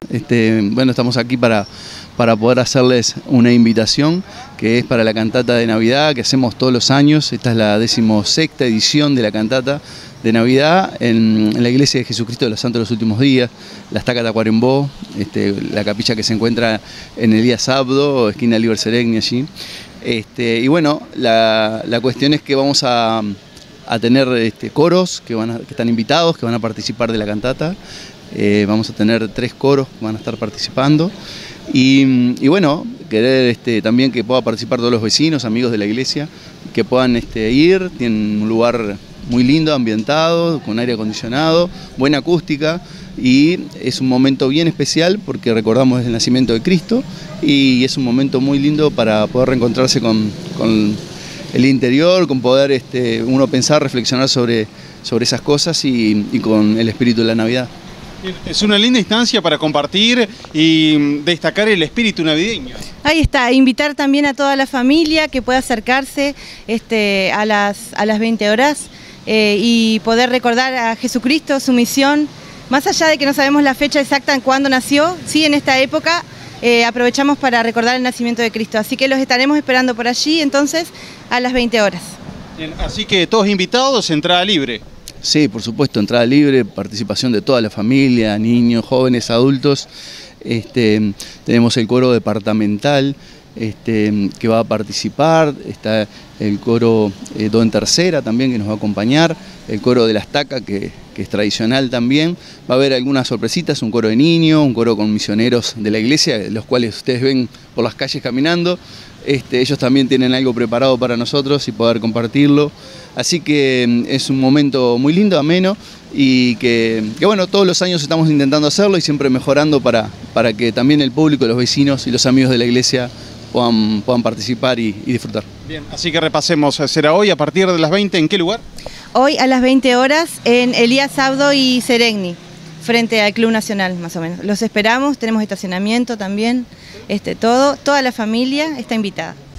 Bueno, estamos aquí para poder hacerles una invitación que es para la cantata de Navidad que hacemos todos los años. Esta es la 16ª edición de la cantata de Navidad en la Iglesia de Jesucristo de los Santos de los Últimos Días, la Estaca Tacuarembó, la capilla que se encuentra en Elías Abdo, esquina Liber Seregni allí. Y bueno, la cuestión es que vamos a tener coros que están invitados, que van a participar de la cantata. Vamos a tener 3 coros que van a estar participando. Y bueno, querer también que puedan participar todos los vecinos, amigos de la iglesia, que puedan ir. Tienen un lugar muy lindo, ambientado, con aire acondicionado, buena acústica, y es un momento bien especial porque recordamos el nacimiento de Cristo y es un momento muy lindo para poder reencontrarse con el interior, con poder uno pensar, reflexionar sobre esas cosas y con el espíritu de la Navidad. Es una linda instancia para compartir y destacar el espíritu navideño. Ahí está, invitar también a toda la familia que pueda acercarse a las 20 horas y poder recordar a Jesucristo, su misión. Más allá de que no sabemos la fecha exacta en cuándo nació, sí, en esta época aprovechamos para recordar el nacimiento de Cristo. Así que los estaremos esperando por allí, entonces, a las 20 horas. Bien, así que todos invitados, entrada libre. Sí, por supuesto, entrada libre, participación de toda la familia, niños, jóvenes, adultos. Tenemos el coro departamental que va a participar, está el coro Do en tercera también que nos va a acompañar, el coro de la Estaca que es tradicional también. Va a haber algunas sorpresitas, un coro de niños, un coro con misioneros de la iglesia, los cuales ustedes ven por las calles caminando. Ellos también tienen algo preparado para nosotros y poder compartirlo. Así que es un momento muy lindo, ameno, y que bueno, todos los años estamos intentando hacerlo y siempre mejorando para que también el público, los vecinos y los amigos de la iglesia puedan participar y disfrutar. Bien, así que repasemos, será hoy a partir de las 20, ¿en qué lugar? Hoy a las 20 horas en Elías Abdo y Seregni, frente al Club Nacional más o menos. Los esperamos, tenemos estacionamiento también, toda la familia está invitada.